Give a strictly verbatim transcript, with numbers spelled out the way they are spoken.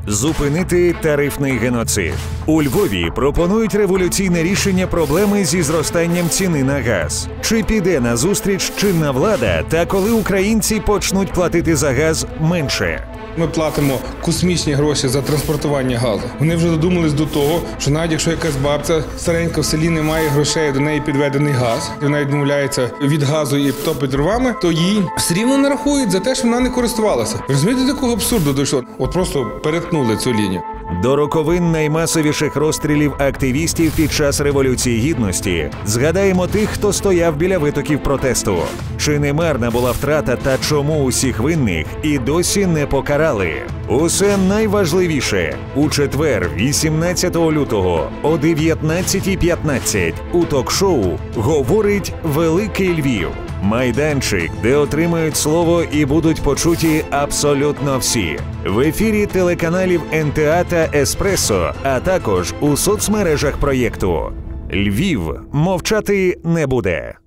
Зупинити тарифний геноцид. У Львові пропонують революційне рішення проблеми зі зростанням ціни на газ. Чи піде назустріч чинна влада, та коли українці почнуть платити за газ менше? Ми платимо космічні гроші за транспортування газу. Вони вже додумались до того, що навіть якщо якась бабця старенька в селі не має грошей, до неї підведений газ, і вона відмовляється від газу і топить дровами, то їй все рівно не рахують за те, що вона не користувалася. Розумієте, до такого абсурду дійшло? От просто перетнули цю лінію. До роковин наймасовіших розстрілів активістів під час Революції Гідності згадаємо тих, хто стояв біля витоків протесту. Чи не марна була втрата та чому усіх винних і досі не покарали? Усе найважливіше у четвер, вісімнадцятого лютого о дев'ятнадцятій п'ятнадцять у ток-шоу «Говорить Великий Львів». Майданчик, де отримають слово і будуть почуті абсолютно всі. В ефірі телеканалів ен те а та Еспресо, а також у соцмережах проєкту. Львів мовчати не буде.